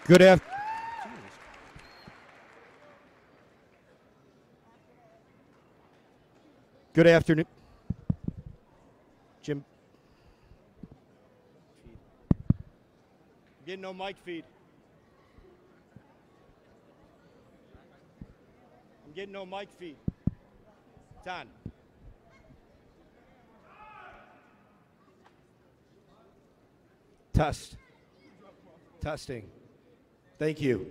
Good afternoon. Good afternoon. Jim. I'm getting no mic feed. I'm getting no mic feed. It's on. Test. Testing. Thank you.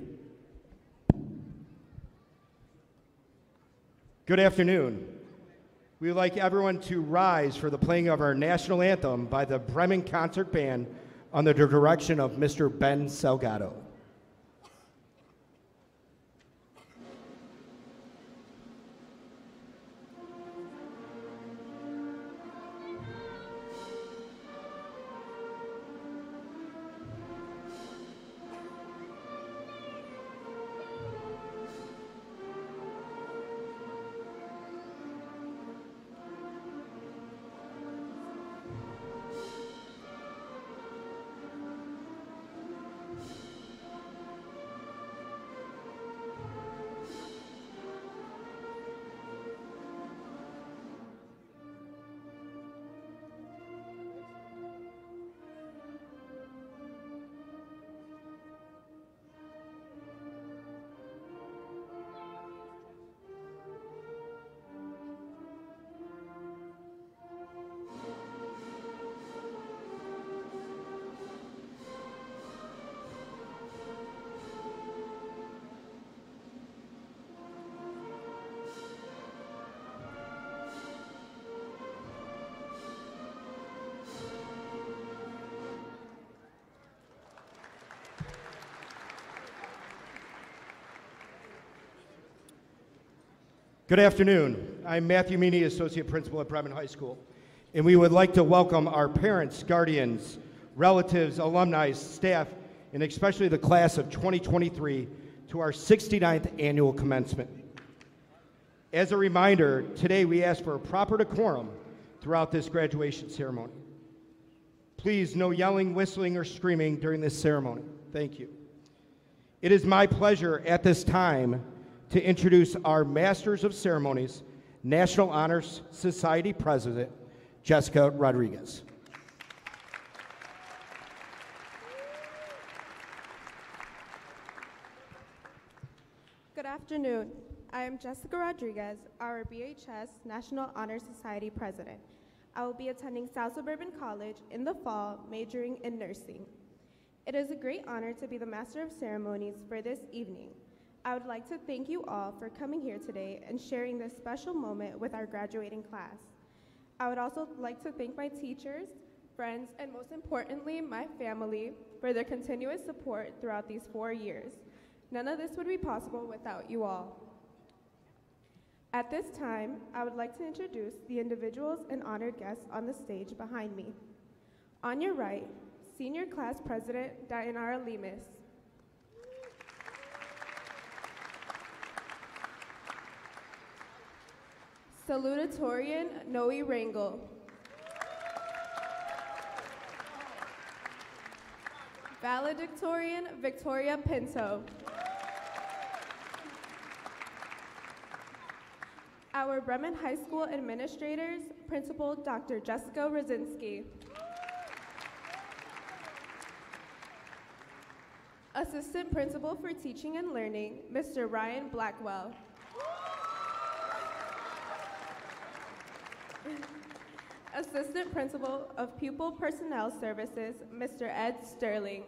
Good afternoon. We would like everyone to rise for the playing of our national anthem by the Bremen Concert Band under the direction of Mr. Ben Salgado. Good afternoon. I'm Matthew Meany, Associate Principal at Bremen High School, and we would like to welcome our parents, guardians, relatives, alumni, staff, and especially the class of 2023 to our 69th annual commencement. As a reminder, today we ask for a proper decorum throughout this graduation ceremony. Please, no yelling, whistling, or screaming during this ceremony. Thank you. It is my pleasure at this time to introduce our Masters of Ceremonies, National Honors Society President, Jessica Rodriguez. Good afternoon. I am Jessica Rodriguez, our BHS National Honor Society President. I will be attending South Suburban College in the fall, majoring in nursing. It is a great honor to be the Master of Ceremonies for this evening. I would like to thank you all for coming here today and sharing this special moment with our graduating class. I would also like to thank my teachers, friends, and most importantly, my family for their continuous support throughout these 4 years. None of this would be possible without you all. At this time, I would like to introduce the individuals and honored guests on the stage behind me. On your right, Senior Class President Dayanara Lemus. Salutatorian Noe Rangel. Valedictorian Victoria Pinto. Our Bremen High School administrators, Principal Dr. Jessica Rosinski. Assistant Principal for Teaching and Learning, Mr. Ryan Blackwell. Assistant Principal of Pupil Personnel Services, Mr. Ed Sterling.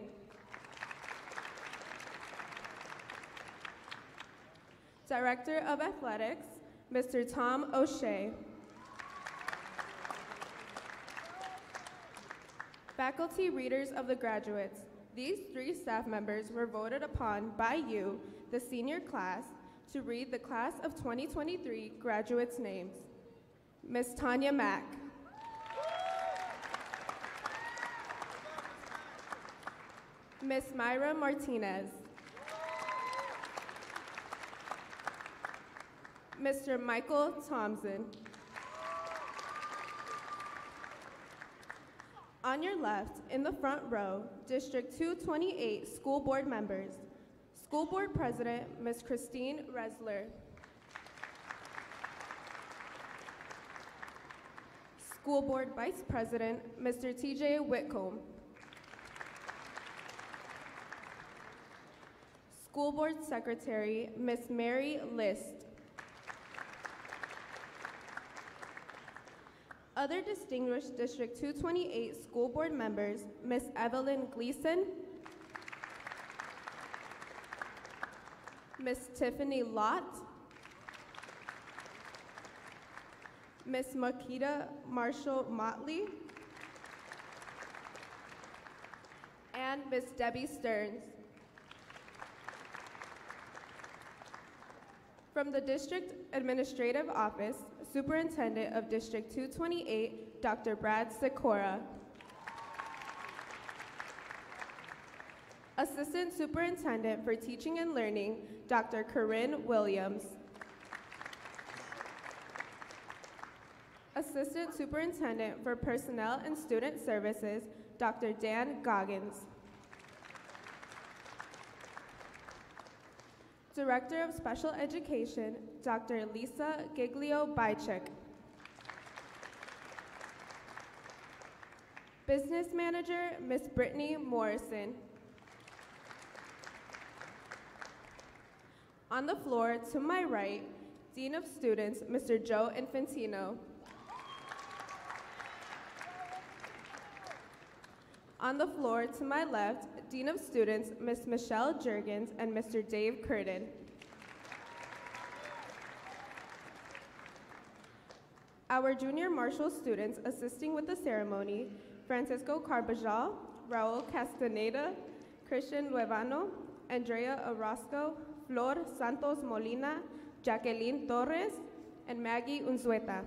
Director of Athletics, Mr. Tom O'Shea. Faculty readers of the graduates. These 3 staff members were voted upon by you, the senior class, to read the class of 2023 graduates' names. Ms. Tanya Mack. Ms. Myra Martinez. Mr. Michael Thompson. On your left, in the front row, District 228 School Board members. School Board President, Ms. Christine Resler. School Board Vice President, Mr. TJ Whitcomb. School Board Secretary, Ms. Mary List. Other distinguished District 228 School Board members, Ms. Evelyn Gleason, Ms. Tiffany Lott, Ms. Makita Marshall Motley, and Ms. Debbie Stearns. From the District Administrative Office, Superintendent of District 228, Dr. Brad Sikora. Assistant Superintendent for Teaching and Learning, Dr. Corinne Williams. Assistant Superintendent for Personnel and Student Services, Dr. Dan Goggins. Director of Special Education, Dr. Lisa Giglio-Bychik. Business Manager, Ms. Brittany Morrison. On the floor, to my right, Dean of Students, Mr. Joe Infantino. On the floor, to my left, Dean of Students, Ms. Michelle Juergens and Mr. Dave Curtin. Our junior Marshall students assisting with the ceremony, Francisco Carbajal, Raul Castaneda, Christian Luevano, Andrea Orozco, Flor Santos Molina, Jacqueline Torres, and Maggie Unzueta.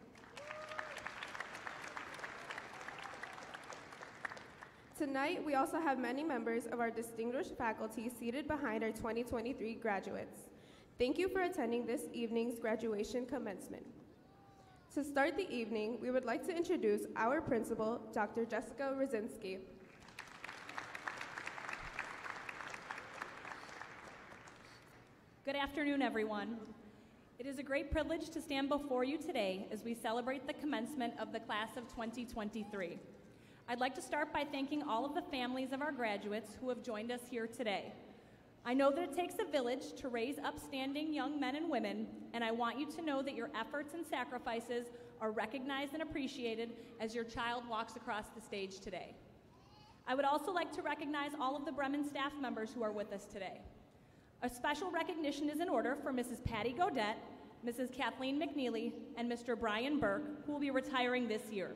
Tonight, we also have many members of our distinguished faculty seated behind our 2023 graduates. Thank you for attending this evening's graduation commencement. To start the evening, we would like to introduce our principal, Dr. Jessica Rosinski. Good afternoon, everyone. It is a great privilege to stand before you today as we celebrate the commencement of the class of 2023. I'd like to start by thanking all of the families of our graduates who have joined us here today. I know that it takes a village to raise upstanding young men and women, and I want you to know that your efforts and sacrifices are recognized and appreciated as your child walks across the stage today. I would also like to recognize all of the Bremen staff members who are with us today. A special recognition is in order for Mrs. Patty Godette, Mrs. Kathleen McNeely, and Mr. Brian Burke, who will be retiring this year.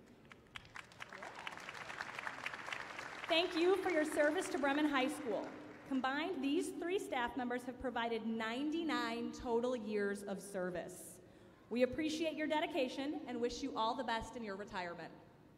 Thank you for your service to Bremen High School. Combined, these three staff members have provided 99 total years of service. We appreciate your dedication and wish you all the best in your retirement.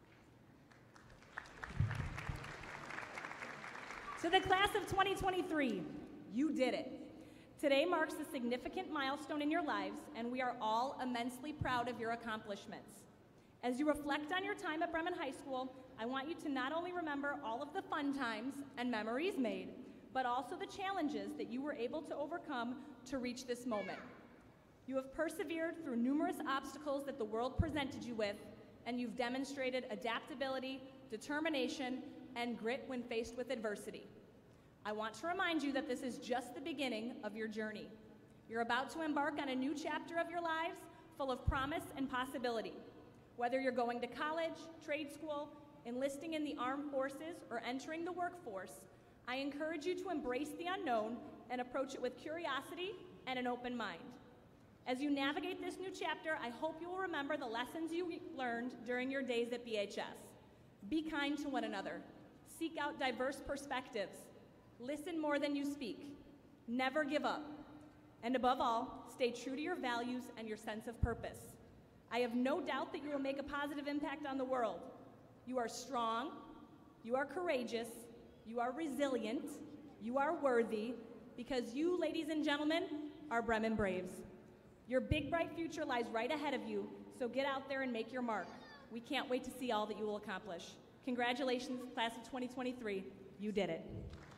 To the class of 2023, you did it. Today marks a significant milestone in your lives, and we are all immensely proud of your accomplishments. As you reflect on your time at Bremen High School, I want you to not only remember all of the fun times and memories made, but also the challenges that you were able to overcome to reach this moment. You have persevered through numerous obstacles that the world presented you with, and you've demonstrated adaptability, determination, and grit when faced with adversity. I want to remind you that this is just the beginning of your journey. You're about to embark on a new chapter of your lives full of promise and possibility. Whether you're going to college, trade school, enlisting in the armed forces, or entering the workforce, I encourage you to embrace the unknown and approach it with curiosity and an open mind. As you navigate this new chapter, I hope you will remember the lessons you learned during your days at BHS. Be kind to one another. Seek out diverse perspectives. Listen more than you speak. Never give up. And above all, stay true to your values and your sense of purpose. I have no doubt that you will make a positive impact on the world. You are strong, you are courageous, you are resilient, you are worthy, because you, ladies and gentlemen, are Bremen Braves. Your big, bright future lies right ahead of you, so get out there and make your mark. We can't wait to see all that you will accomplish. Congratulations, class of 2023. You did it.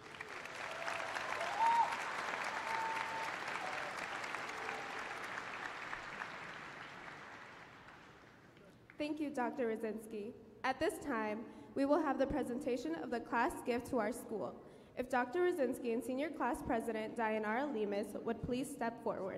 Thank you, Dr. Rosinski. At this time, we will have the presentation of the class gift to our school. If Dr. Rosinski and Senior Class President Dayanara Lemus would please step forward.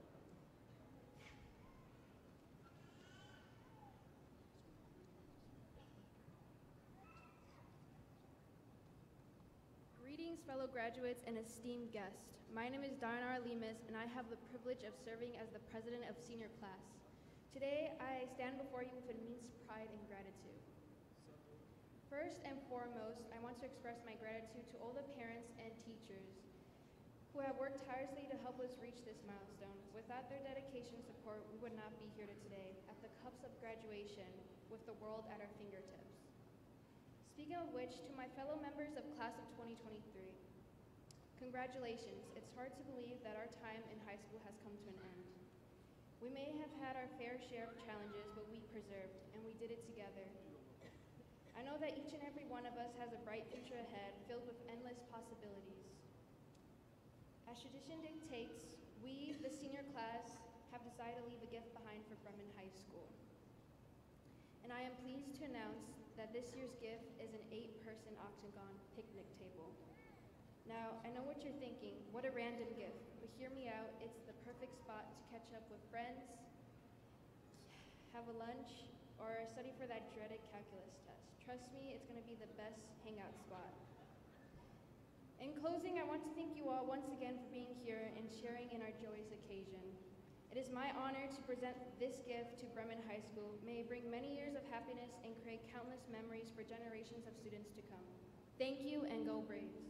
Greetings, fellow graduates and esteemed guests. My name is Dayanara Lemus, and I have the privilege of serving as the president of senior class. Today, I stand before you with immense pride and gratitude. First and foremost, I want to express my gratitude to all the parents and teachers who have worked tirelessly to help us reach this milestone. Without their dedication and support, we would not be here today at the cups of graduation with the world at our fingertips. Speaking of which, to my fellow members of class of 2023, congratulations. It's hard to believe that our time in high school has come to an end. We may have had our fair share of challenges, but we persevered, and we did it together. I know that each and every one of us has a bright future ahead, filled with endless possibilities. As tradition dictates, we, the senior class, have decided to leave a gift behind for Bremen High School. And I am pleased to announce that this year's gift is an 8-person octagon picnic table. Now, I know what you're thinking, what a random gift, but hear me out, it's the perfect spot to catch up with friends, have a lunch, or study for that dreaded calculus test. Trust me, it's going to be the best hangout spot. In closing, I want to thank you all once again for being here and sharing in our joyous occasion. It is my honor to present this gift to Bremen High School. May it bring many years of happiness and create countless memories for generations of students to come. Thank you, and go Braves.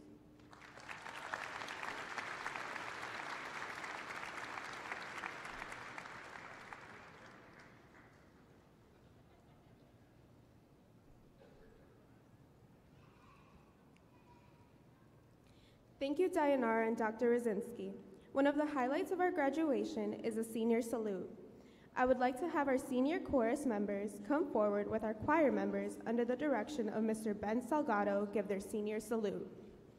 Thank you, Dayanara and Dr. Rosinski. One of the highlights of our graduation is a senior salute. I would like to have our senior chorus members come forward with our choir members under the direction of Mr. Ben Salgado give their senior salute.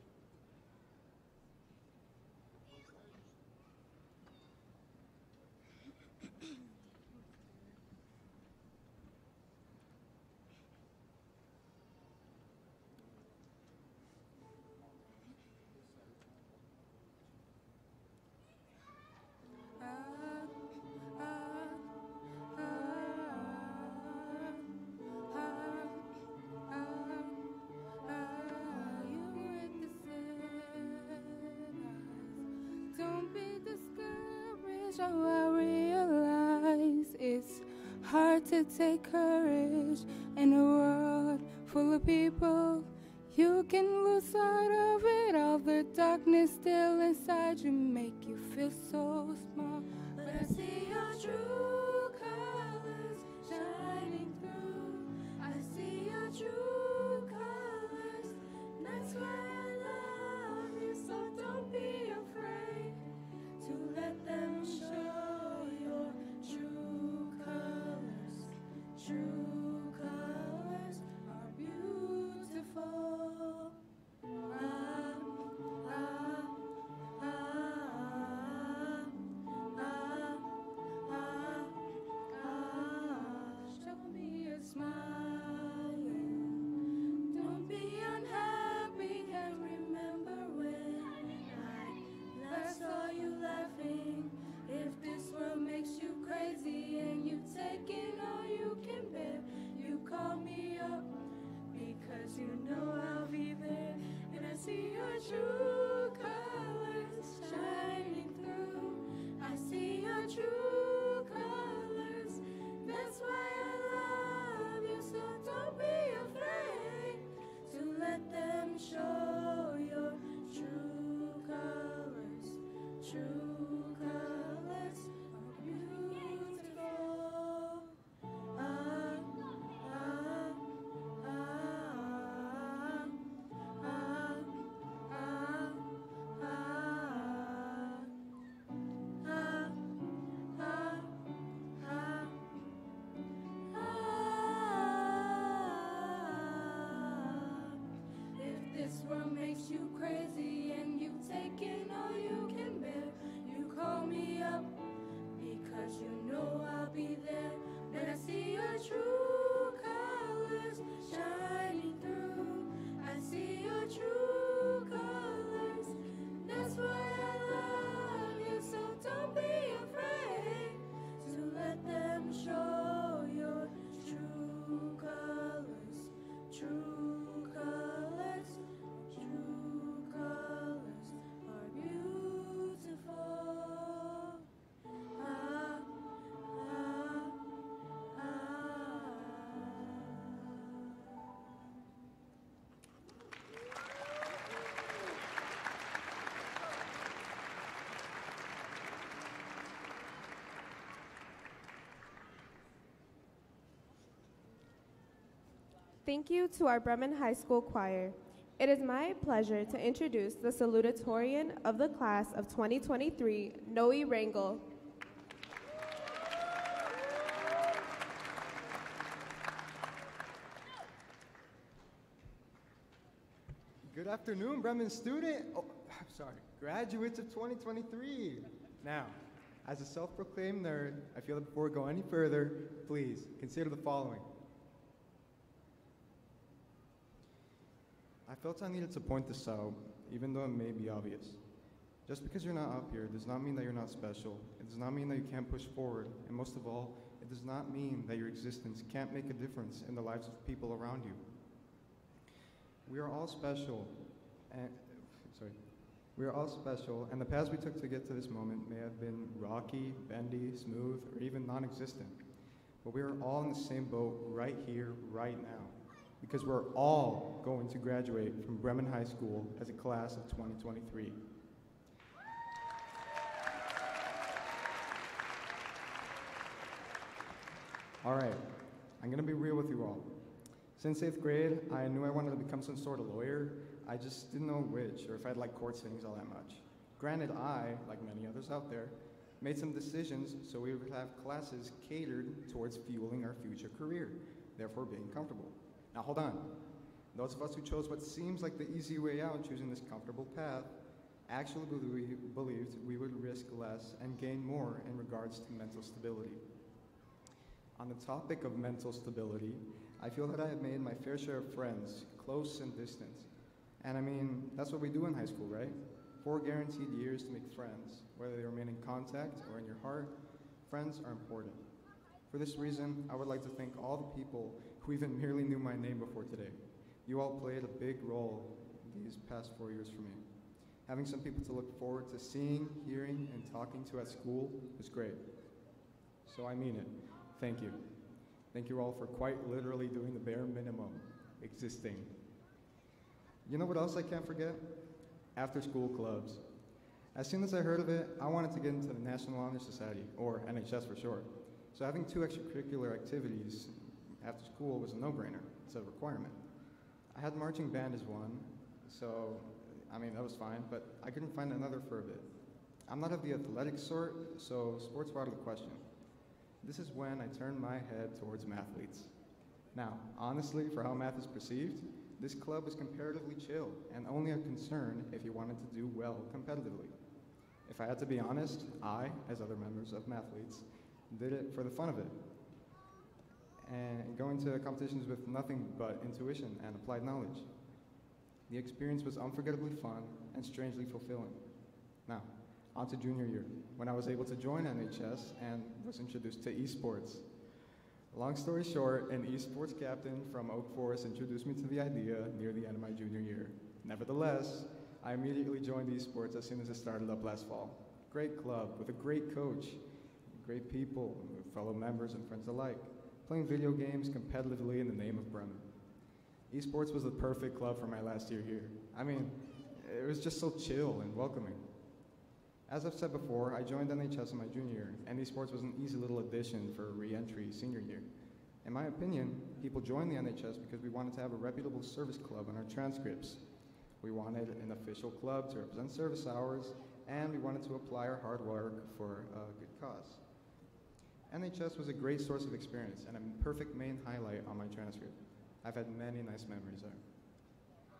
I realize it's hard to take courage in a world full of people. You can lose sight of it, all the darkness still inside you make you feel so small. But I see your true colors shining through. I see your true colors. That's why I love you, so don't be afraid to let them show your true colors. True colors are beautiful. Show me a smile. Don't be unhappy. Can't remember when I last saw you laughing. If this world makes you crazy and you've taken all you can bear, you call me up because you know I'll be there. And I see your true colors shining through. I see your true colors. That's why I love you, so don't be afraid to let them show your true colors. True colors are beautiful. makes you crazy and you've taken all you can bear. You call me up because you know I'll be there. When I see your true colors shining through, I see your true colors. That's why I love you, so don't be afraid to let them show your true colors. True colors, true colors are beautiful. Ah, ah, ah. Thank you to our Bremen High School Choir. It is my pleasure to introduce the salutatorian of the class of 2023, Noe Rangel. Good afternoon, Bremen graduates of 2023. Now, as a self-proclaimed nerd, I feel that before we go any further, please consider the following. I felt I needed to point this out, even though it may be obvious. Just because you're not up here does not mean that you're not special. It does not mean that you can't push forward. And most of all, it does not mean that your existence can't make a difference in the lives of people around you. We are all special, and the paths we took to get to this moment may have been rocky, bendy, smooth, or even non-existent. But we are all in the same boat right here, right now, because we're all going to graduate from Bremen High School as a class of 2023. All right, I'm gonna be real with you all. Since 8th grade, I knew I wanted to become some sort of lawyer. I just didn't know which, or if I'd like court sittings all that much. Granted, I, like many others out there, made some decisions so we would have classes catered towards fueling our future career, therefore being comfortable. Now hold on. Those of us who chose what seems like the easy way out, choosing this comfortable path, actually believed we would risk less and gain more in regards to mental stability. On the topic of mental stability, I feel that I have made my fair share of friends, close and distant. And I mean, that's what we do in high school, right? 4 guaranteed years to make friends. Whether they remain in contact or in your heart, friends are important. For this reason, I would like to thank all the people who even merely knew my name before today. You all played a big role these past 4 years for me. Having some people to look forward to seeing, hearing, and talking to at school was great. So I mean it. Thank you. Thank you all for quite literally doing the bare minimum, existing. You know what else I can't forget? After school clubs. As soon as I heard of it, I wanted to get into the National Honor Society, or NHS for short. So having 2 extracurricular activities after school was a no-brainer. It's a requirement. I had marching band as one, so, I mean, that was fine, but I couldn't find another for a bit. I'm not of the athletic sort, so sports were out of the question. This is when I turned my head towards mathletes. Now, honestly, for how math is perceived, this club was comparatively chill and only a concern if you wanted to do well competitively. If I had to be honest, I, as other members of mathletes, did it for the fun of it. And going to competitions with nothing but intuition and applied knowledge. The experience was unforgettably fun and strangely fulfilling. Now, on to junior year, when I was able to join NHS and was introduced to esports. Long story short, an esports captain from Oak Forest introduced me to the idea near the end of my junior year. Nevertheless, I immediately joined esports as soon as it started up last fall. Great club with a great coach, great people, fellow members and friends alike, playing video games competitively in the name of Bremen. Esports was the perfect club for my last year here. I mean, it was just so chill and welcoming. As I've said before, I joined NHS in my junior year, and esports was an easy little addition for re-entry senior year. In my opinion, people joined the NHS because we wanted to have a reputable service club on our transcripts. We wanted an official club to represent service hours, and we wanted to apply our hard work for a good cause. NHS was a great source of experience and a perfect main highlight on my transcript. I've had many nice memories there.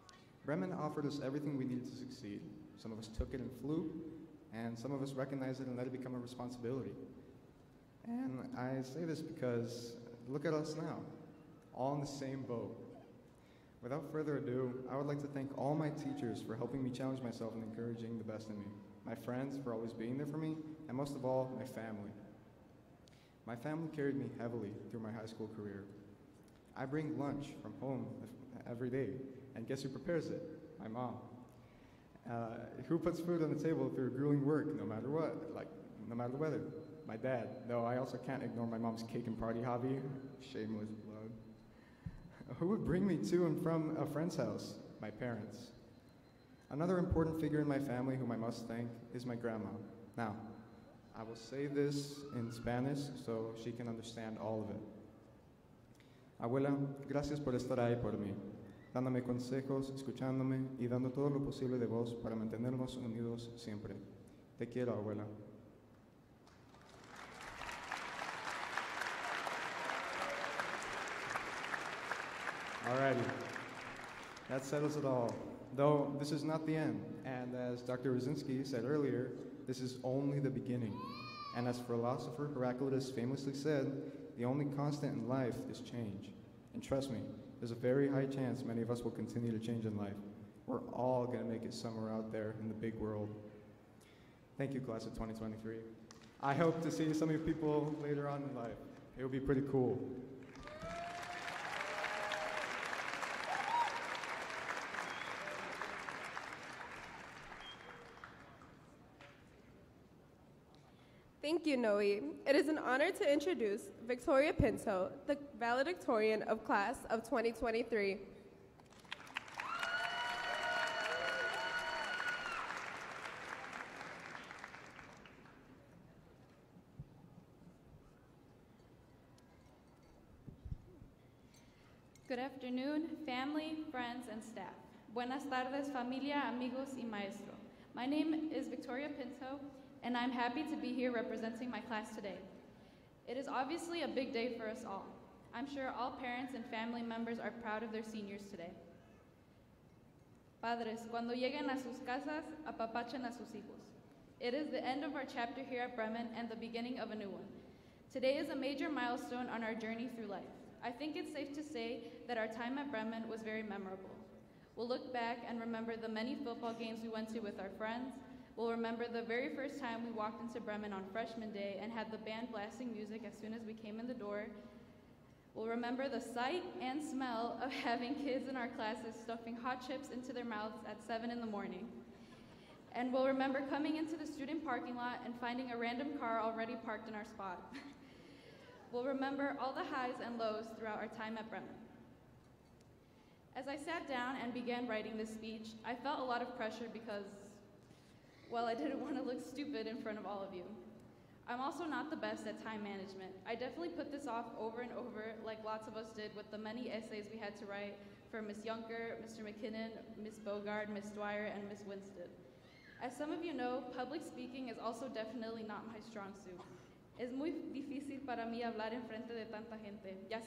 Bremen offered us everything we needed to succeed. Some of us took it and flew, and some of us recognized it and let it become a responsibility. And I say this because look at us now, all in the same boat. Without further ado, I would like to thank all my teachers for helping me challenge myself and encouraging the best in me, my friends for always being there for me, and most of all, my family. My family carried me heavily through my high school career. I bring lunch from home every day, and guess who prepares it? My mom. Who puts food on the table through grueling work, no matter what, no matter the weather? My dad. Though I also can't ignore my mom's cake and party hobby. Shameless plug. Who would bring me to and from a friend's house? My parents. Another important figure in my family whom I must thank is my grandma. Now, I will say this in Spanish so she can understand all of it. Abuela, gracias por estar ahí por mí, dándome consejos, escuchándome y dando todo lo posible de vos para mantenernos unidos siempre. Te quiero, abuela. Alrighty, that settles it all. Though this is not the end, and as Dr. Rosinski said earlier, this is only the beginning. And as philosopher Heraclitus famously said, the only constant in life is change. And trust me, there's a very high chance many of us will continue to change in life. We're all going to make it somewhere out there in the big world. Thank you, class of 2023. I hope to see some of you people later on in life. It will be pretty cool. Thank you, Noe. It is an honor to introduce Victoria Pinto, the valedictorian of class of 2023. Good afternoon, family, friends, and staff. Buenas tardes, familia, amigos, y maestro. My name is Victoria Pinto, and I'm happy to be here representing my class today. It is obviously a big day for us all. I'm sure all parents and family members are proud of their seniors today. Padres, cuando lleguen a sus casas, apapachen a sus hijos. It is the end of our chapter here at Bremen and the beginning of a new one. Today is a major milestone on our journey through life. I think it's safe to say that our time at Bremen was very memorable. We'll look back and remember the many football games we went to with our friends. We'll remember the very first time we walked into Bremen on freshman day and had the band blasting music as soon as we came in the door. We'll remember the sight and smell of having kids in our classes stuffing hot chips into their mouths at 7 in the morning. And we'll remember coming into the student parking lot and finding a random car already parked in our spot. We'll remember all the highs and lows throughout our time at Bremen. As I sat down and began writing this speech, I felt a lot of pressure because, well, I didn't want to look stupid in front of all of you. I'm also not the best at time management. I definitely put this off over and over, like lots of us did with the many essays we had to write for Ms. Junker, Mr. McKinnon, Ms. Bogard, Ms. Dwyer, and Ms. Winstead. As some of you know, public speaking is also definitely not my strong suit. Es muy difícil para mí hablar en frente de tanta gente. Ya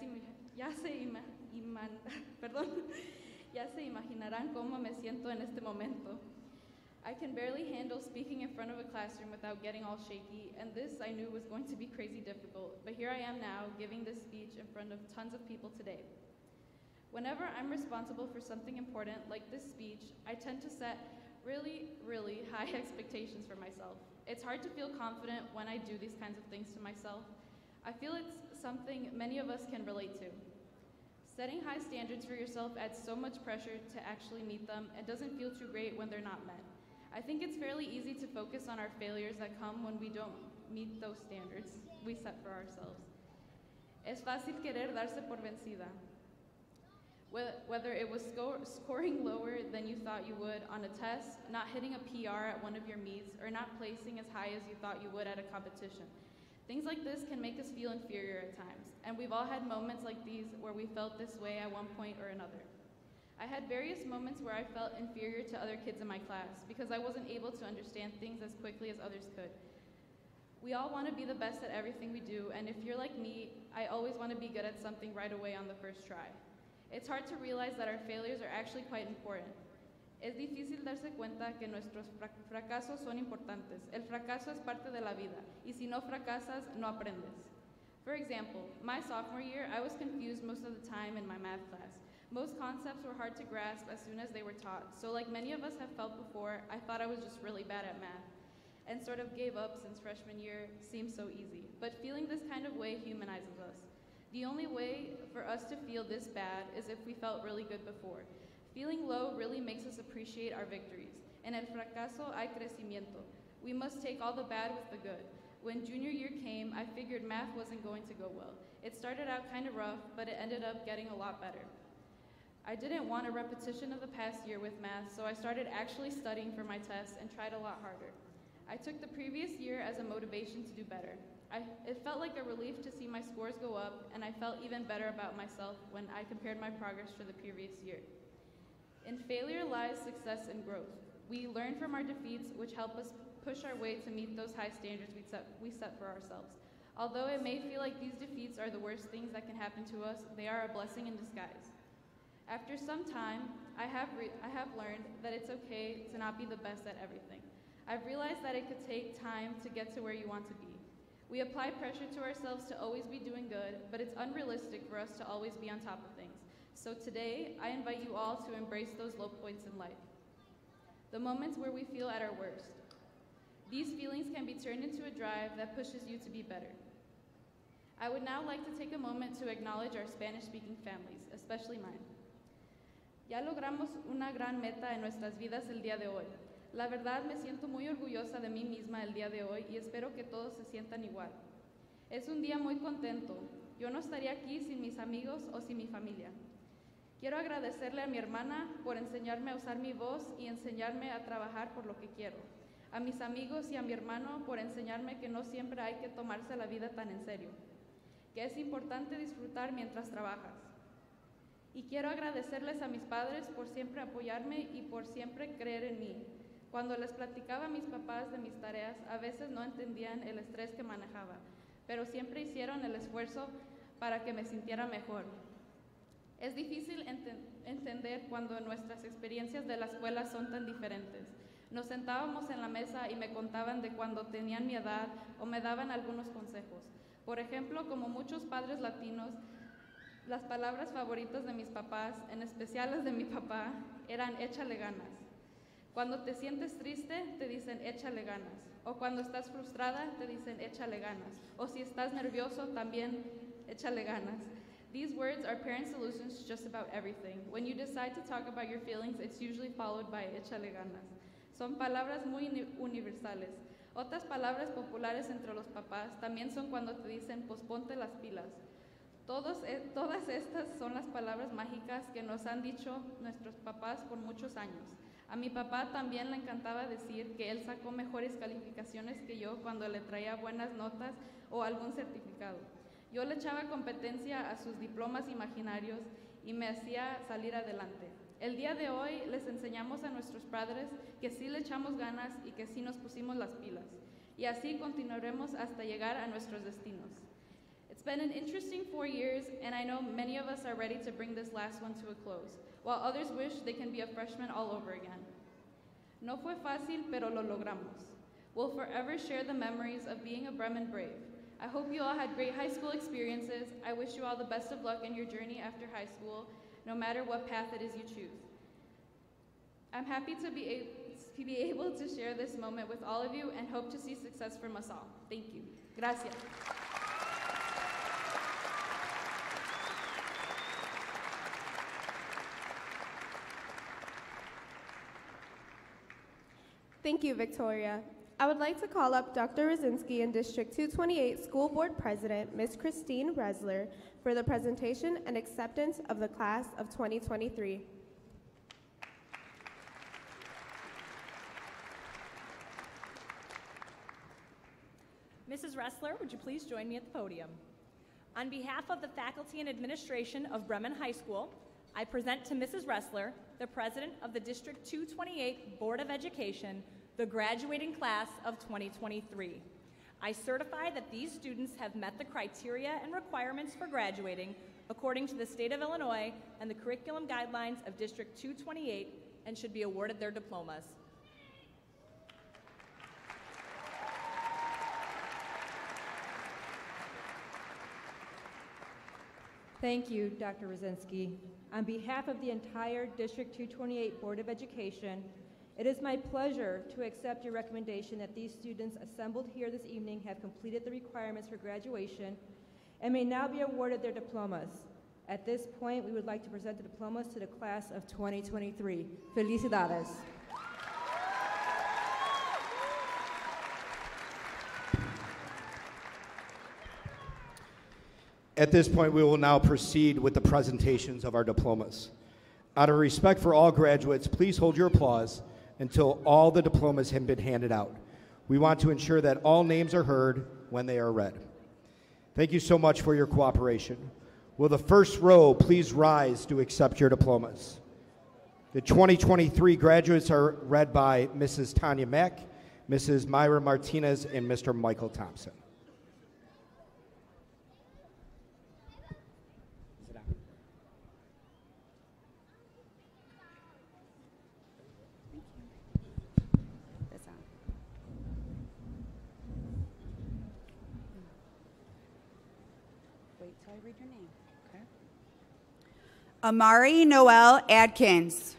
se imaginarán cómo me siento en este momento. I can barely handle speaking in front of a classroom without getting all shaky, and this I knew was going to be crazy difficult, but here I am now, giving this speech in front of tons of people today. Whenever I'm responsible for something important, like this speech, I tend to set really, really high expectations for myself. It's hard to feel confident when I do these kinds of things to myself. I feel it's something many of us can relate to. Setting high standards for yourself adds so much pressure to actually meet them and doesn't feel too great when they're not met. I think it's fairly easy to focus on our failures that come when we don't meet those standards we set for ourselves. Es fácil querer darse por vencida. Whether it was scoring lower than you thought you would on a test, not hitting a PR at one of your meets, or not placing as high as you thought you would at a competition. Things like this can make us feel inferior at times, and we've all had moments like these where we felt this way at one point or another. I had various moments where I felt inferior to other kids in my class because I wasn't able to understand things as quickly as others could. We all want to be the best at everything we do, and if you're like me, I always want to be good at something right away on the first try. It's hard to realize that our failures are actually quite important. Es difícil darse cuenta que nuestros fracasos son importantes. El fracaso es parte de la vida, y si no fracasas, no aprendes. For example, my sophomore year, I was confused most of the time in my math class. Most concepts were hard to grasp as soon as they were taught, so like many of us have felt before, I thought I was just really bad at math, and sort of gave up since freshman year seemed so easy. But feeling this kind of way humanizes us. The only way for us to feel this bad is if we felt really good before. Feeling low really makes us appreciate our victories. En el fracaso hay crecimiento. We must take all the bad with the good. When junior year came, I figured math wasn't going to go well. It started out kind of rough, but it ended up getting a lot better. I didn't want a repetition of the past year with math, so I started actually studying for my tests and tried a lot harder. I took the previous year as a motivation to do better. It felt like a relief to see my scores go up, and I felt even better about myself when I compared my progress for the previous year. In failure lies success and growth. We learn from our defeats, which help us push our way to meet those high standards we set for ourselves. Although it may feel like these defeats are the worst things that can happen to us, they are a blessing in disguise. After some time, I have learned that it's okay to not be the best at everything. I've realized that it could take time to get to where you want to be. We apply pressure to ourselves to always be doing good, but it's unrealistic for us to always be on top of things. So today, I invite you all to embrace those low points in life, the moments where we feel at our worst. These feelings can be turned into a drive that pushes you to be better. I would now like to take a moment to acknowledge our Spanish-speaking families, especially mine. Ya logramos una gran meta en nuestras vidas el día de hoy. La verdad, me siento muy orgullosa de mí misma el día de hoy y espero que todos se sientan igual. Es un día muy contento. Yo no estaría aquí sin mis amigos o sin mi familia. Quiero agradecerle a mi hermana por enseñarme a usar mi voz y enseñarme a trabajar por lo que quiero. A mis amigos y a mi hermano por enseñarme que no siempre hay que tomarse la vida tan en serio, que es importante disfrutar mientras trabajas. Y quiero agradecerles a mis padres por siempre apoyarme y por siempre creer en mí. Cuando les platicaba a mis papás de mis tareas, a veces no entendían el estrés que manejaba, pero siempre hicieron el esfuerzo para que me sintiera mejor. Es difícil entender cuando nuestras experiencias de la escuela son tan diferentes. Nos sentábamos en la mesa y me contaban de cuando tenían mi edad o me daban algunos consejos. Por ejemplo, como muchos padres latinos, las palabras favoritas de mis papás, en especial las de mi papá, eran échale ganas. Cuando te sientes triste, te dicen échale ganas. O cuando estás frustrada, te dicen échale ganas. O si estás nervioso, también échale ganas. These words are parent solutions to just about everything. When you decide to talk about your feelings, it's usually followed by échale ganas. Son palabras muy universales. Otras palabras populares entre los papás también son cuando te dicen posponte las pilas. Todas estas son las palabras mágicas que nos han dicho nuestros papás por muchos años. A mi papá también le encantaba decir que él sacó mejores calificaciones que yo cuando le traía buenas notas o algún certificado. Yo le echaba competencia a sus diplomas imaginarios y me hacía salir adelante. El día de hoy les enseñamos a nuestros padres que sí le echamos ganas y que sí nos pusimos las pilas. Y así continuaremos hasta llegar a nuestros destinos. It's been an interesting 4 years, and I know many of us are ready to bring this last one to a close, while others wish they can be a freshman all over again. No fue fácil, pero lo logramos. We'll forever share the memories of being a Bremen Brave. I hope you all had great high school experiences. I wish you all the best of luck in your journey after high school, no matter what path it is you choose. I'm happy to be able to share this moment with all of you and hope to see success from us all. Thank you. Gracias. Thank you, Victoria. I would like to call up Dr. Rosinski and District 228 School Board President, Ms. Christine Resler, for the presentation and acceptance of the class of 2023. Mrs. Ressler, would you please join me at the podium? On behalf of the faculty and administration of Bremen High School, I present to Mrs. Ressler, the president of the District 228 Board of Education, the graduating class of 2023. I certify that these students have met the criteria and requirements for graduating according to the state of Illinois and the curriculum guidelines of District 228 and should be awarded their diplomas. Thank you, Dr. Rosinski. On behalf of the entire District 228 Board of Education, it is my pleasure to accept your recommendation that these students assembled here this evening have completed the requirements for graduation and may now be awarded their diplomas. At this point, we would like to present the diplomas to the class of 2023. Felicidades. At this point, we will now proceed with the presentations of our diplomas. Out of respect for all graduates, please hold your applause until all the diplomas have been handed out. We want to ensure that all names are heard when they are read. Thank you so much for your cooperation. Will the first row please rise to accept your diplomas? The 2023 graduates are read by Mrs. Tanya Mack, Mrs. Myra Martinez, and Mr. Michael Thompson. Read your name. Okay. Amari Noel Adkins.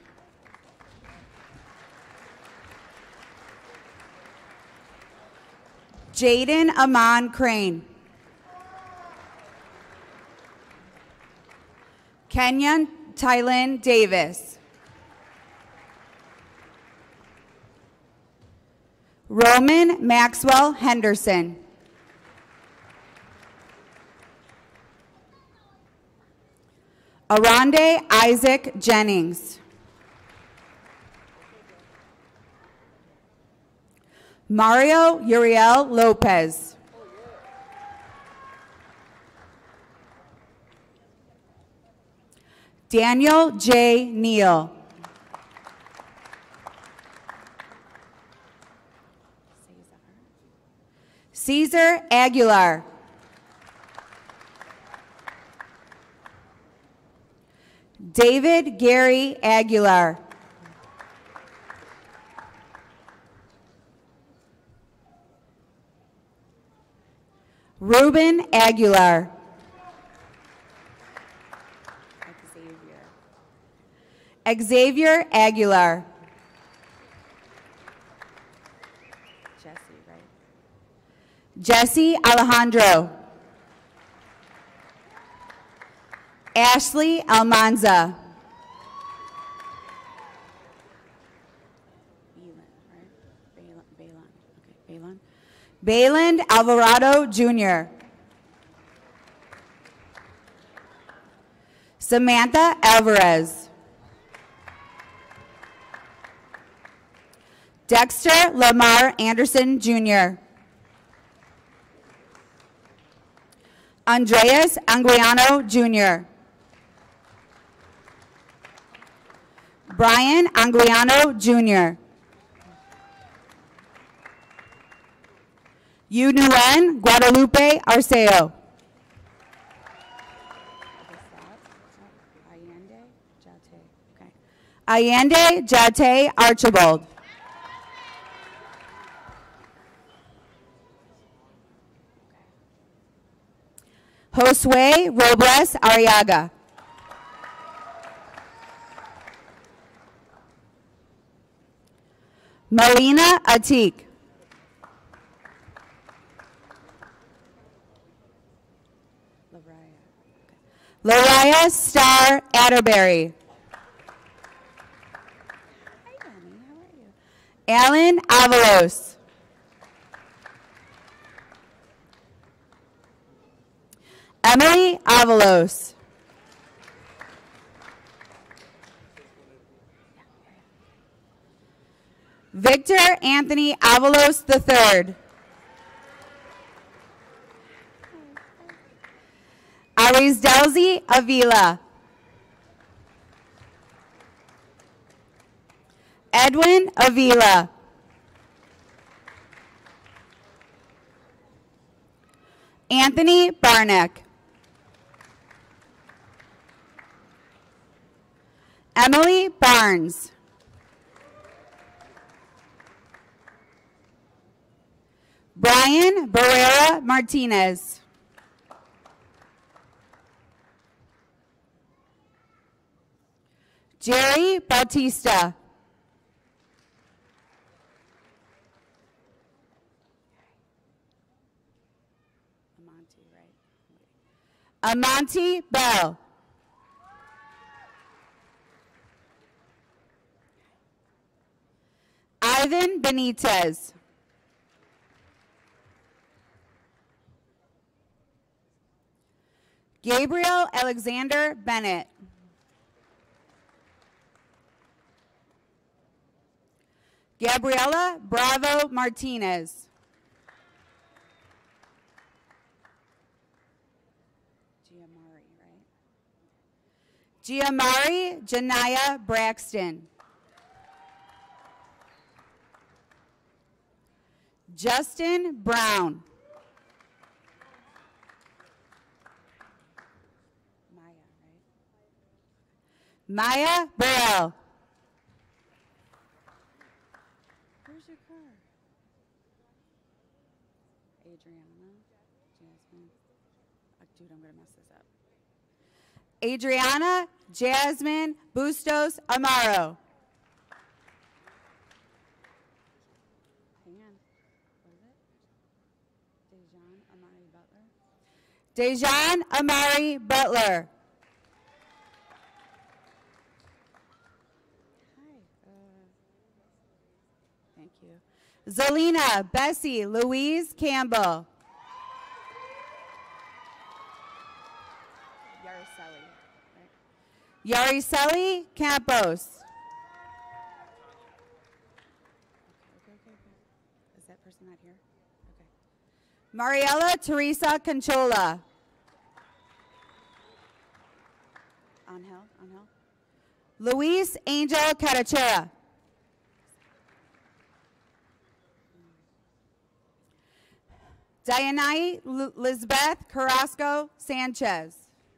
Jaden Amon Crane. Kenyon Tylin Davis. Roman Maxwell Henderson. Aronde Isaac Jennings. Mario Uriel Lopez. Daniel J. Neal. Caesar Aguilar. David Gary Aguilar. Ruben Aguilar. Xavier Aguilar. Jesse, right? Jesse Alejandro. Ashley Almanza. Bayland Alvarado Jr. Samantha Alvarez. Dexter Lamar Anderson Jr. Andreas Anguiano Jr. Brian Anguiano Jr. Yunuen Guadalupe Arceo. Allende Jate Archibald. Josue Robles Arriaga. Melina Atik. Lariah Star Atterbury. Hi, Benny. How are you? Alan Avalos. Emily Avalos. Victor Anthony Avalos III. Arizdelzi Avila. Edwin Avila. Anthony Barnick. Emily Barnes. Brian Barrera Martinez. Jerry Bautista. Amonte Bell. Ivan Benitez. Gabriel Alexander Bennett. Gabriela Bravo Martinez. Giamari Janaya Braxton. Justin Brown. Maya Burrell. Where's your car? Adriana. Jasmine. Dude, I'm going to mess this up. Adriana Jasmine Bustos Amaro. Hang on. What is it? Dejan Amari Butler. Thank you. Zelina Bessie Louise Campbell. Yariceli Campos. Okay. Is that person not here? Okay. Mariela Teresa Conchola. Angel. Luis Angel Carachera. Dianai Lisbeth Carrasco Sanchez.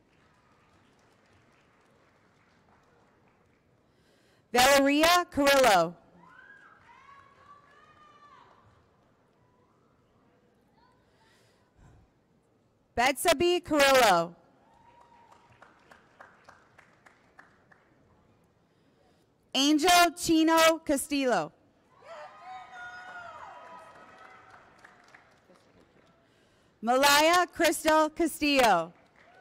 Valeria Carrillo. Betsabi Carrillo. Angel Chino Castillo. Malaya Crystal Castillo.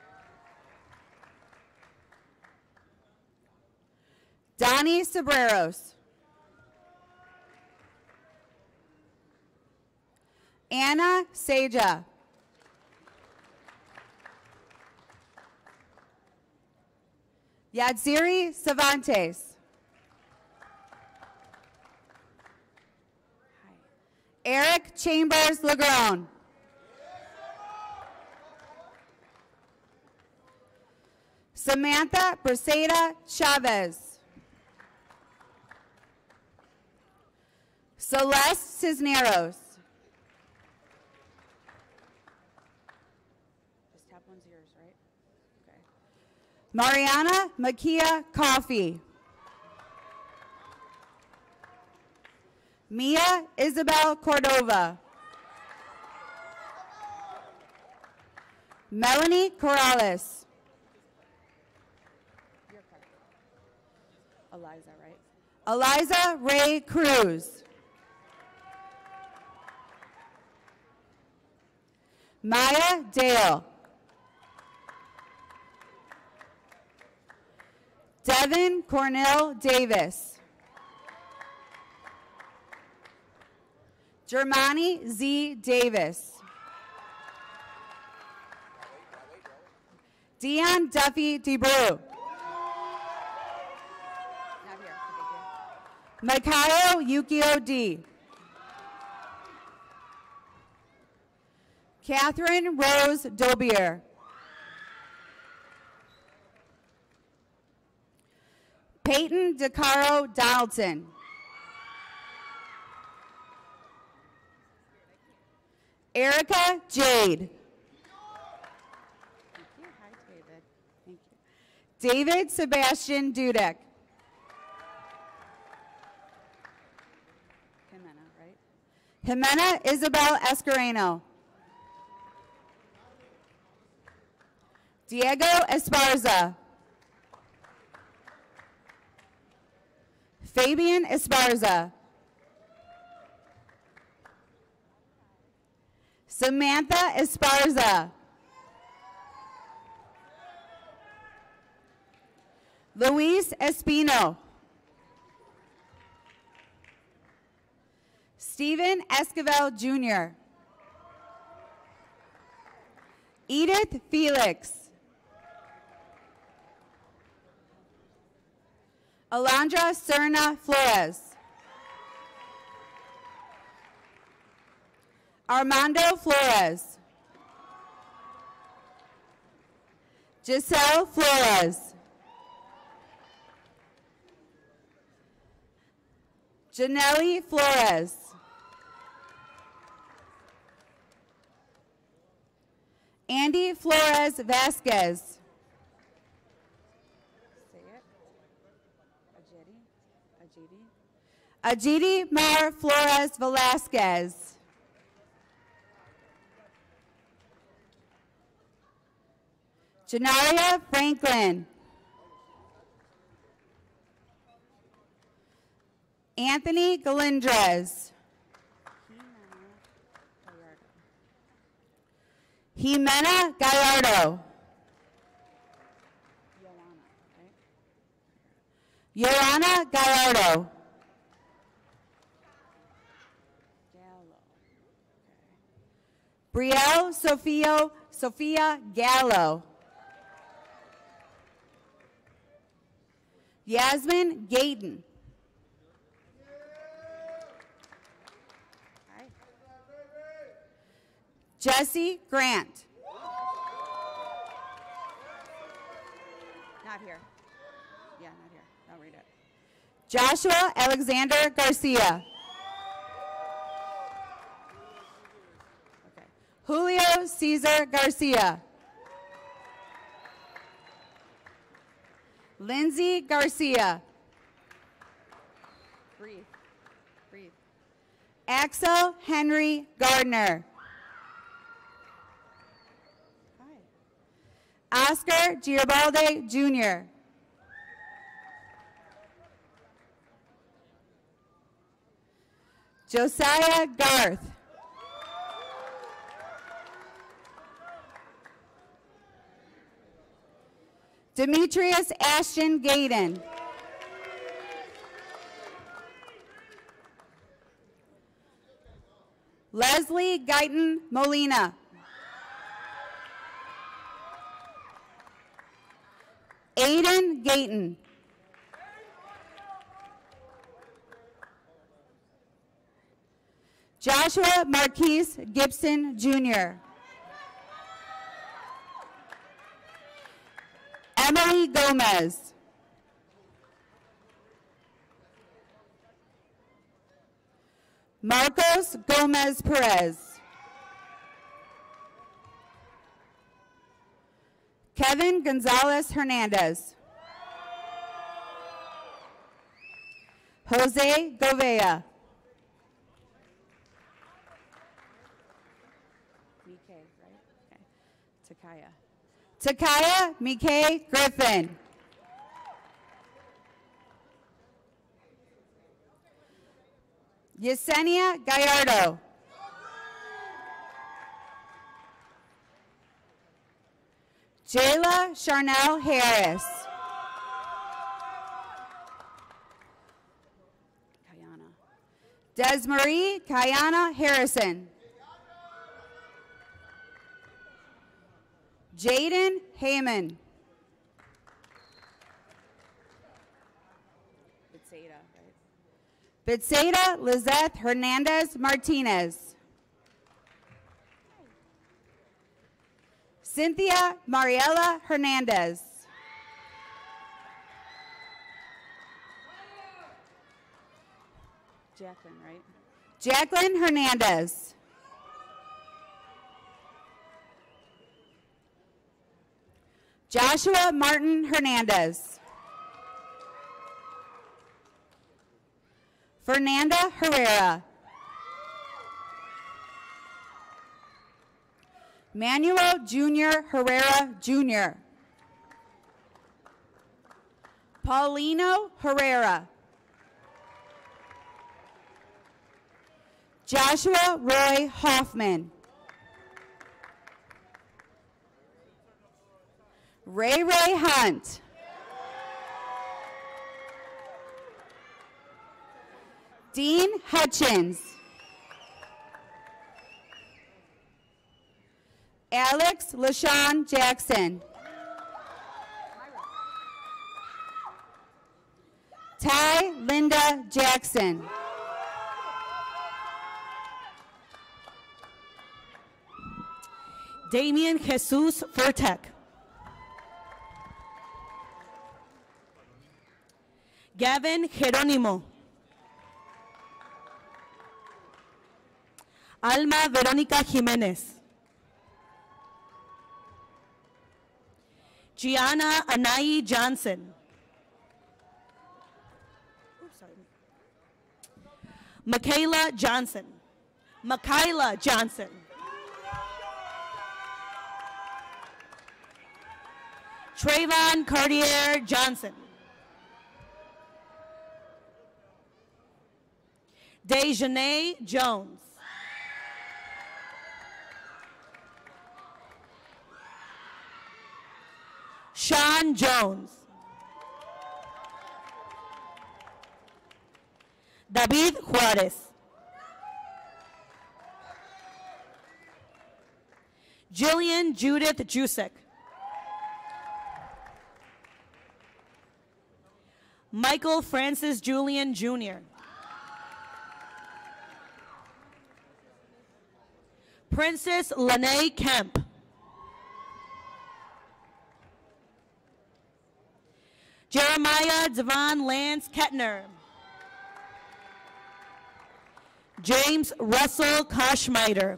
Donnie Sobreros. Anna Seja. Yadziri Cervantes. Eric Chambers Legron. Samantha Briseda Chavez. Celeste Cisneros. This top one's yours, right? Okay. Mariana Makia Coffee. Mia Isabel Cordova. Melanie Corrales. Eliza, right? Eliza Ray Cruz. Maya Dale. Devin Cornell Davis. Germani Z. Davis. Dion Duffy DeBrew. Mikhail Yukio D. Catherine Rose Dobier. Peyton DeCaro Donaldson. Erica Jade. Thank you. Hi, David. Thank you. David Sebastian Dudek. Jimena Isabel Escareno. Diego Esparza. Fabian Esparza. Samantha Esparza. Luis Espino. Stephen Esquivel Jr. Edith Felix. Alondra Serna Flores. Armando Flores. Giselle Flores. Janelle Flores. Andy Flores Vasquez. Say it. Ajidi Mar Flores Velasquez. Janaria Franklin. Anthony Galindres. Jimena Gallardo. Joanna Gallardo. Brielle Sophia Gallo. Yasmin Gayton. Jesse Grant. Not here. Yeah, not here. Don't read it. Joshua Alexander Garcia. Okay. Julio Cesar Garcia. Lindsay Garcia. Breathe. Breathe. Axel Henry Gardner. Oscar Giabaldi Jr. Josiah Garth. Demetrius Ashton Gaydon. Leslie Guyton Molina. Aiden Gayton. Joshua Marquise Gibson Jr. Emily Gomez. Marcos Gomez Perez. Kevin Gonzalez Hernandez. Jose Govea. Mike, right? Okay. Takaya Mike Griffin. Yesenia Gallardo. Jayla Charnel Harris. Desmarie Kayana Harrison. Jaden Heyman. Betseda Lizeth Hernandez Martinez. Cynthia Mariela Hernandez. Jacqueline, right? Jacqueline Hernandez. Joshua Martin Hernandez. Fernanda Herrera. Manuel Jr. Herrera Jr. Paulino Herrera. Joshua Roy Hoffman. Ray Ray Hunt. Dean Hutchins. Alex LaShawn Jackson. Ty Linda Jackson. Damian Jesus Furtek. Gavin Jerónimo. Alma Verónica Jiménez. Gianna Anai Johnson. Michaela Johnson. Michaela Johnson. Trayvon Cartier Johnson. Dejanae Jones. Sean Jones. David Juarez. Jillian Judith Jusek. Michael Francis Julian Jr. Princess Lene Kemp. Jeremiah Devon Lance Kettner. James Russell Koschmeider.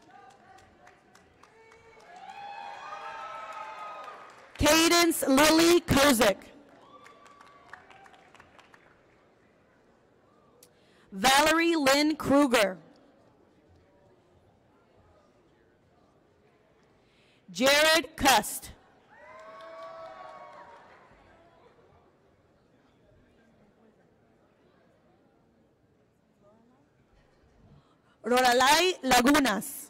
Cadence Lily Kozik. Valerie Lynn Kruger. Jared Cust. Roralai Lagunas.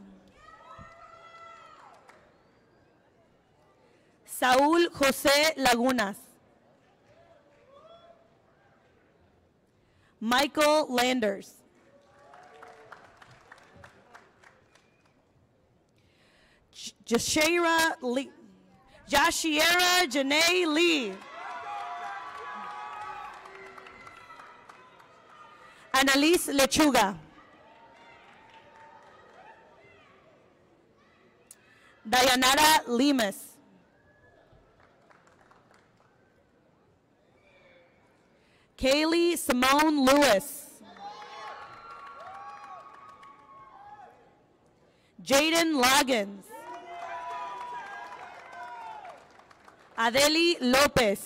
Saúl José Lagunas. Michael Landers. Jashiera Janae Lee. Annalise Lechuga. Dayanara Lemus. Kaylee Simone Lewis. Jaden Loggins. Adeli Lopez.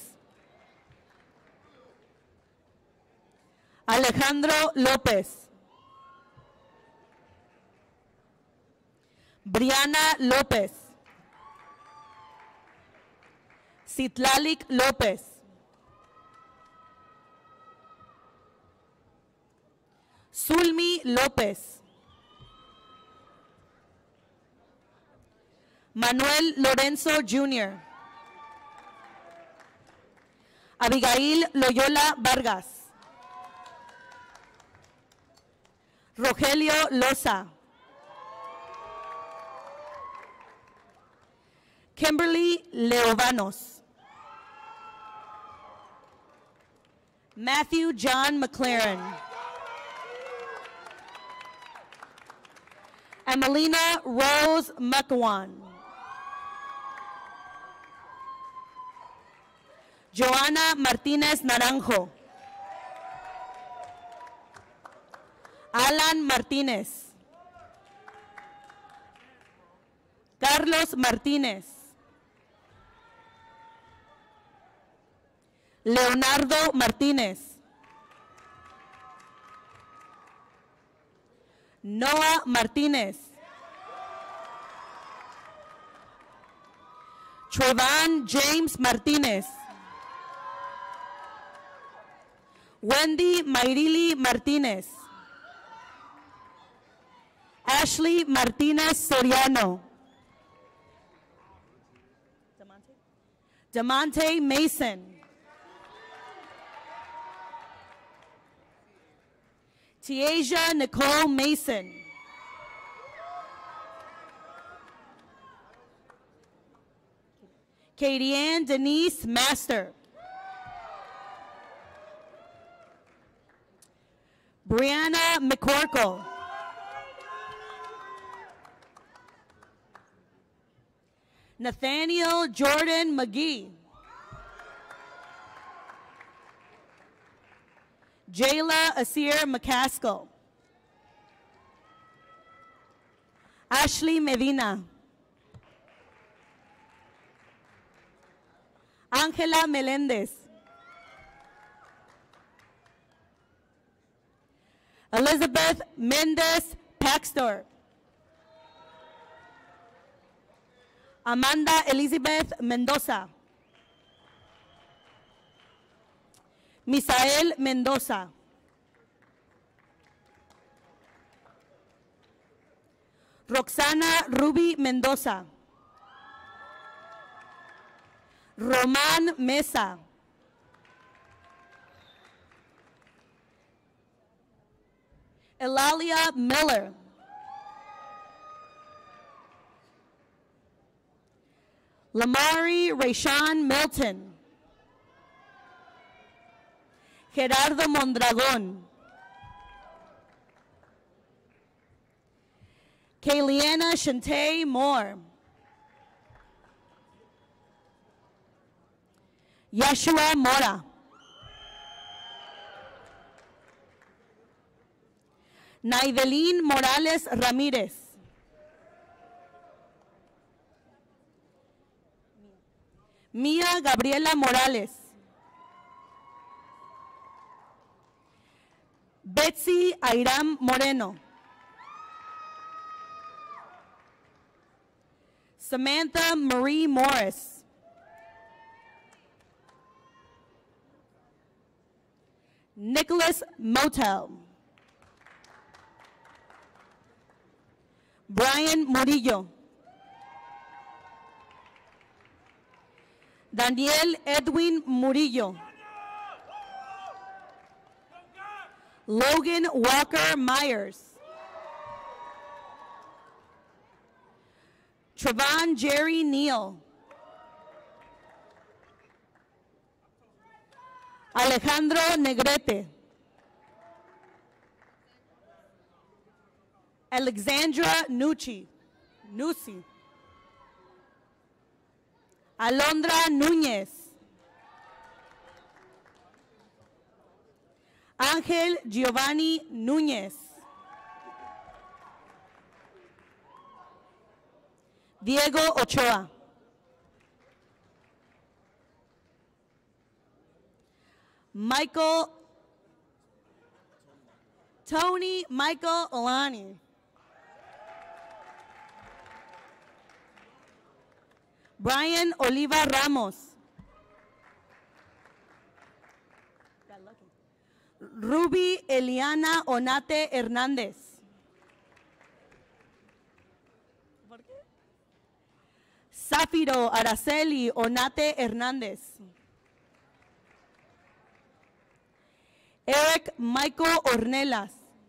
Alejandro Lopez. Brianna López. Citlalic López. Zulmi López. Manuel Lorenzo Jr. Abigail Loyola Vargas. Rogelio Loza. Kimberly Leovanos. Matthew John McLaren. Emelina Rose McEwan. Joana Martinez Naranjo. Alan Martínez. Carlos Martínez. Leonardo Martínez. Noah Martínez. Trevon James Martinez. Wendy Mayrili Martinez. Ashley Martinez Soriano. Demonte Mason. Tiaja Nicole Mason. Katie-Ann Denise Master. Brianna McCorkle. Nathaniel Jordan McGee. Jayla Asir McCaskill. Ashley Medina. Angela Melendez. Elizabeth Mendez Paxtor. Amanda Elizabeth Mendoza. Misael Mendoza. Roxana Ruby Mendoza. Roman Mesa. Elalia Miller. Lamari Rayshawn Milton. Gerardo Mondragon. Kayliana Shante Moore. Yeshua Mora. Naidelin Morales Ramirez. Mia Gabriela Morales. Betsy Airam Moreno. Samantha Marie Morris. Nicholas Motel. Brian Murillo. Daniel Edwin Murillo. Logan Walker Myers. Trevon Jerry Neal. Alejandro Negrete. Alexandra Nucci. Alondra Núñez. Ángel Giovanni Núñez. Diego Ochoa. Tony Michael Alani. Brian Oliva Ramos. Ruby Eliana Onate Hernández. Zafiro Araceli Onate Hernández. Eric Michael Ornelas.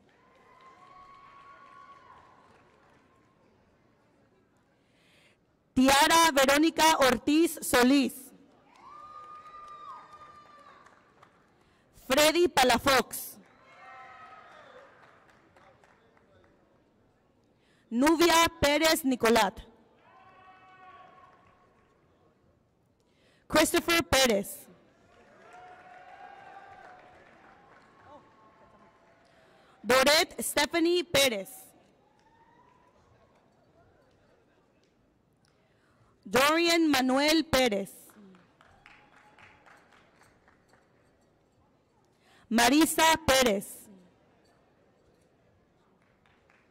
Tiara Verónica Ortiz Solís. Freddy Palafox. Nubia Pérez Nicolat. Christopher Pérez. Doret Stephanie Pérez. Dorian Manuel Pérez. Marisa Pérez.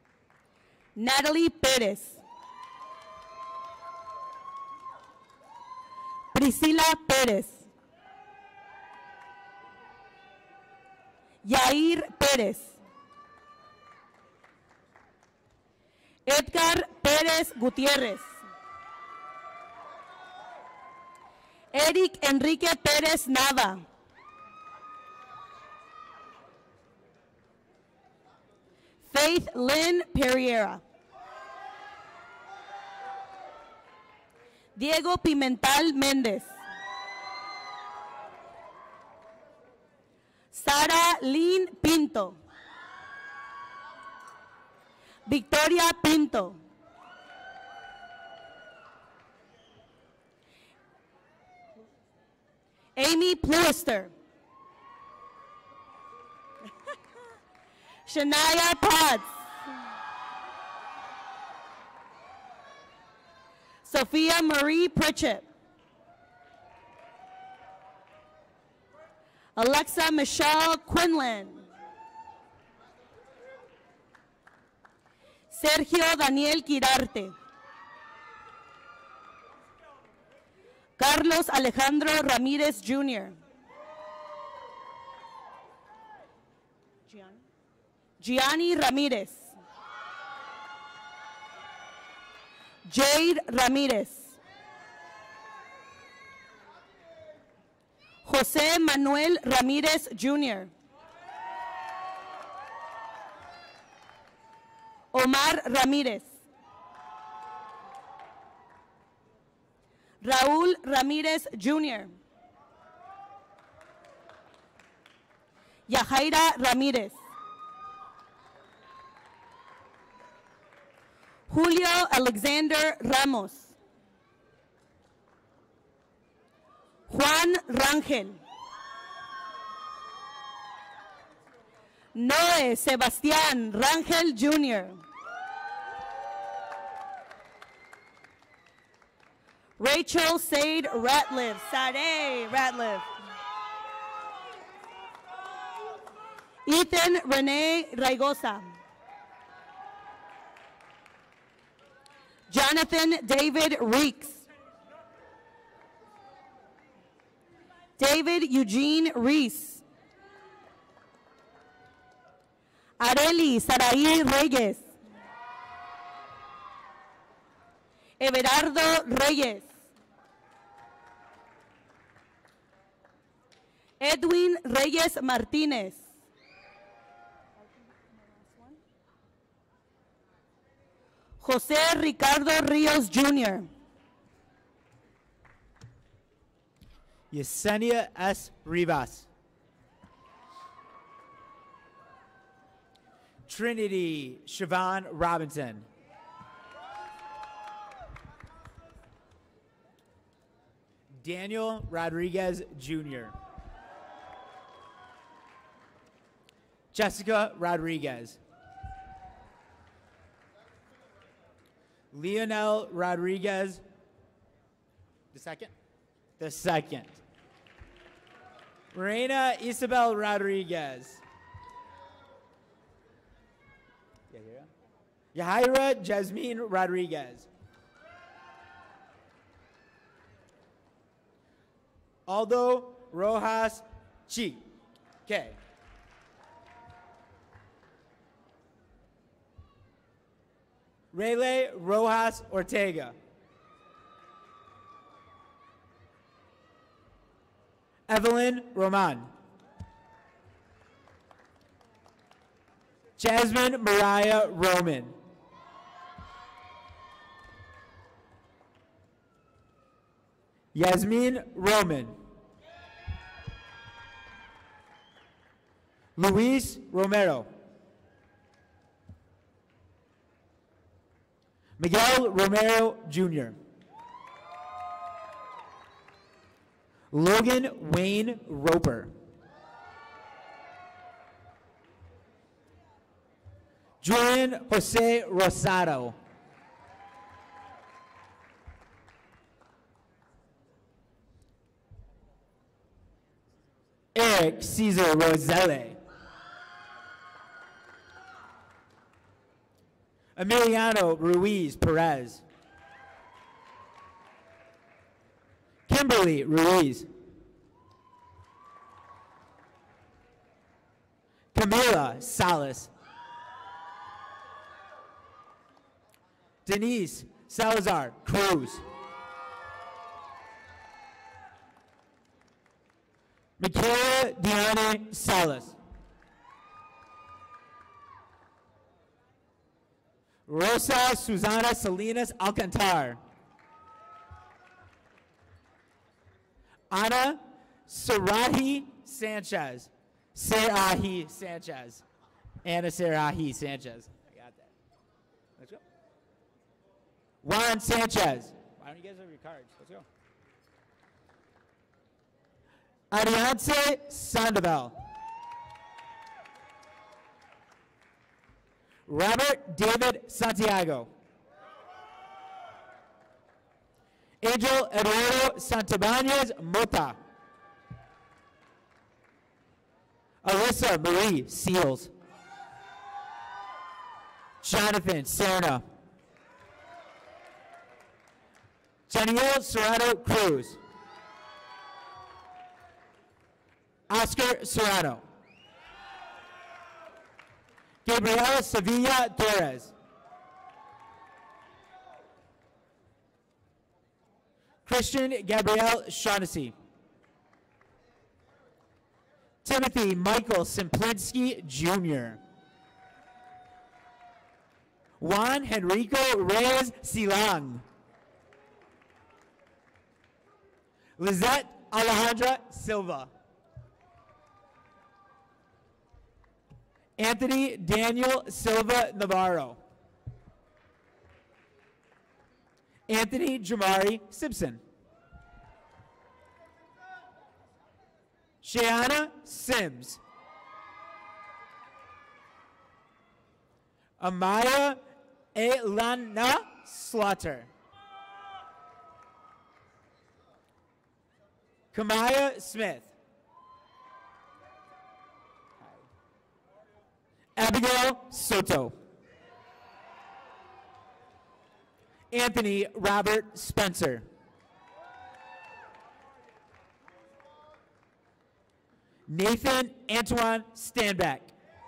Natalie Pérez. Priscila Pérez. Yair Pérez. Edgar Pérez Gutiérrez. Eric Enrique Pérez Nava. Faith Lynn Pereira. Diego Pimental Méndez. Sara Lynn Pinto. Victoria Pinto. Amy Pluister. Shania Potts. Sophia Marie Pritchett. Alexa Michelle Quinlan. Sergio Daniel Quirarte. Carlos Alejandro Ramírez Jr. Gianni Ramírez. Jade Ramírez. José Manuel Ramírez Jr. Omar Ramírez. Raúl Ramírez Jr. Yajaira Ramírez. Julio Alexander Ramos. Juan Rangel. Noé Sebastián Rangel Jr. Rachel Sade Ratliff. Sade Ratliff. Ethan Renee Raigosa. Jonathan David Reeks. David Eugene Reese. Areli Saraí Reyes. Everardo Reyes. Edwin Reyes Martínez. José Ricardo Ríos Jr. Yesenia S. Rivas. Trinity Siobhan Robinson. Daniel Rodriguez Jr. Jessica Rodriguez. Leonel Rodriguez. The second? The second. Reina Isabel Rodriguez. Yahaira Jasmine Rodriguez. Aldo Rojas Chi. Okay. Rayleigh Rojas Ortega. Evelyn Roman. Jasmine Mariah Roman. Yasmin Roman. Luis Romero. Miguel Romero Jr. Logan Wayne Roper. Julian Jose Rosado. Eric Cesar Roselle. Emiliano Ruiz Perez. Kimberly Ruiz. Camila Salas. Denise Salazar Cruz. Michaela Diane Salas. Rosa Susana Salinas Alcantar. Ana Sarahi Sanchez. Sarahi Sanchez. Ana Sarahi Sanchez. I got that. Let's go. Juan Sanchez. Why don't you guys have your cards? Let's go. Ariance Sandoval. Robert David Santiago. Angel Eduardo Santabanez Mota. Alyssa Marie Seals. Jonathan Serna. Daniel Serrano Cruz. Oscar Serrano. Gabriela Sevilla Torres. Christian Gabrielle Shaughnessy. Timothy Michael Simplinsky Jr. Juan Henrico Reyes Silang. Lizette Alejandra Silva. Anthony Daniel Silva Navarro. Anthony Jamari Simpson. Shayana Sims. Amaya Elana Slaughter. Kamaya Smith. Abigail Soto. Anthony Robert Spencer. Nathan Antoine Standback.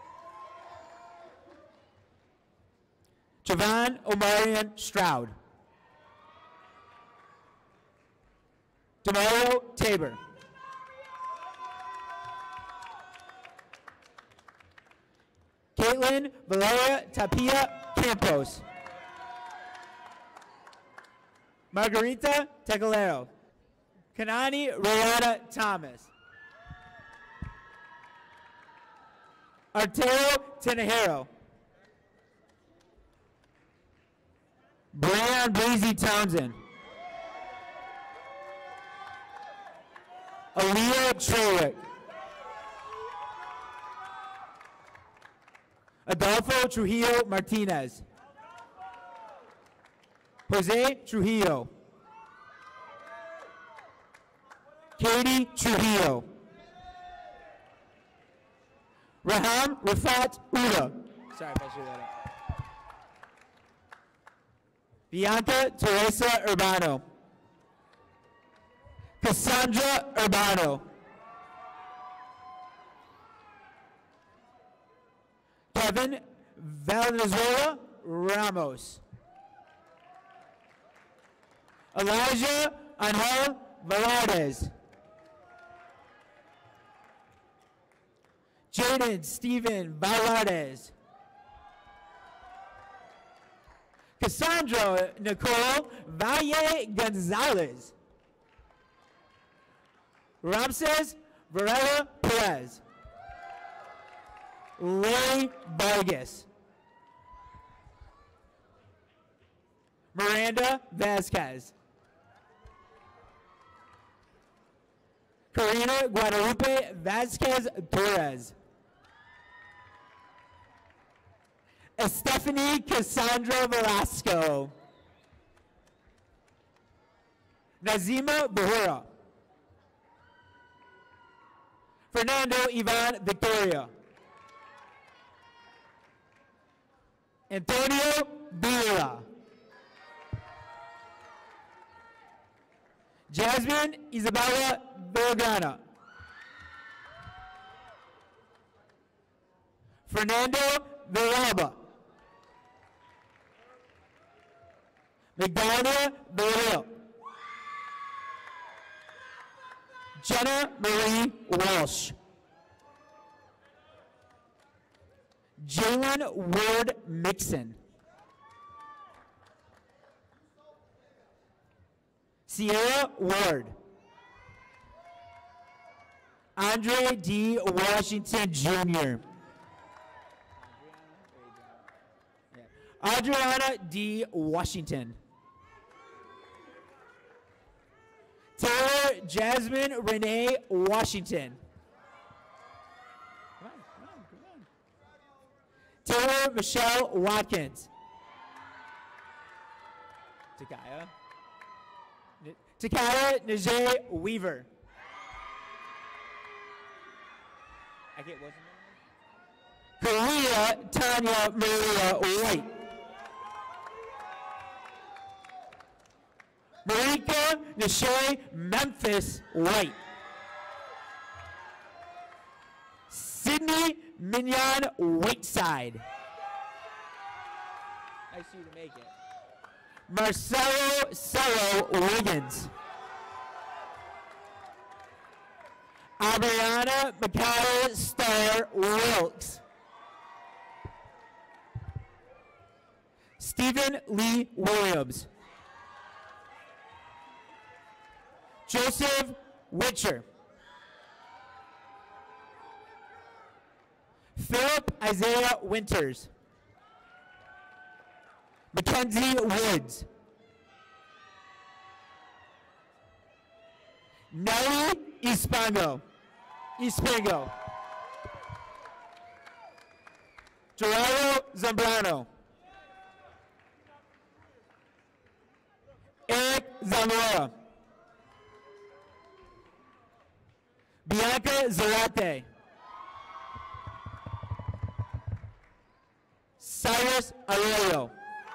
Javon Omarion Stroud. Demario Tabor. Caitlin Valeria Tapia Campos. Margarita Tegalero. Kanani Rihanna Thomas. Arturo Tenejero. Brian Breezy Townsend. Aaliyah Trewick. Adolfo Trujillo Martinez. Jose Trujillo. Katie Trujillo. Raham Rafat Uda. Sorry if I screwed that up. Bianca Teresa Urbano. Cassandra Urbano. Kevin Valenzuela Ramos. Elijah Angel Velardes. Jaden Stephen Velardes. Cassandra Nicole Valle Gonzalez. Ramses Varela Perez. Larry Vargas. Miranda Vasquez. Karina Guadalupe Vasquez Torres. Stephanie Cassandra Velasco. Nazima Bahura. Fernando Ivan Victoria. Antonio Villa. Jasmine Isabella Vergara. Fernando Villalba. Magdalena Villarreal. Jenna Marie Walsh. Jalen Ward Mixon. Sierra Ward. Andre D. Washington Jr. Adriana D. Washington. Taylor Jasmine Renee Washington. Come on. Taylor Michelle Watkins. Takaya Najee Weaver. Korea Tanya Maria White. Marika Nashay Memphis White. Sydney Mignon Whiteside. Nice you to make it. Marcelo Cello Wiggins. Adriana Mikhail Starr Wilkes. Stephen Lee Williams. Joseph Witcher. Philip Isaiah Winters. Mackenzie Woods. Nelly Espango. Gerardo Zambrano. Eric Zamora. Bianca Zarate. Cyrus Arroyo.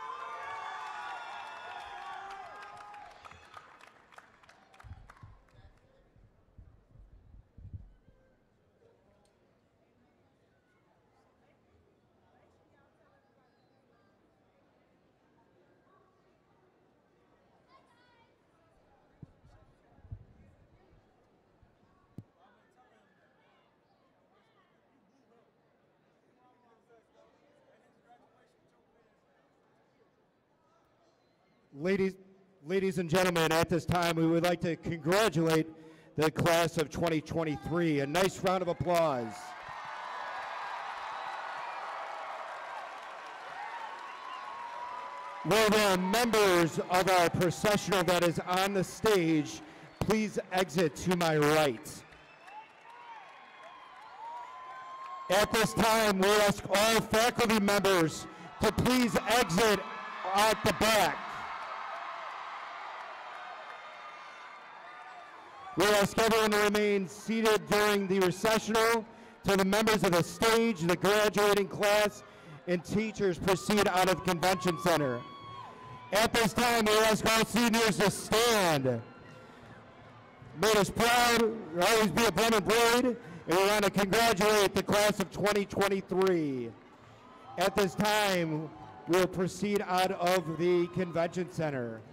Ladies and gentlemen, at this time we would like to congratulate the class of 2023. A nice round of applause. Will the members of our processional that is on the stage please exit to my right? At this time, we ask all faculty members to please exit at the back. We ask everyone to remain seated during the recessional till the members of the stage, the graduating class, and teachers proceed out of the convention center. At this time, we ask all seniors to stand. Made us proud, always be a Bremen Blade, and we want to congratulate the class of 2023. At this time, we'll proceed out of the convention center.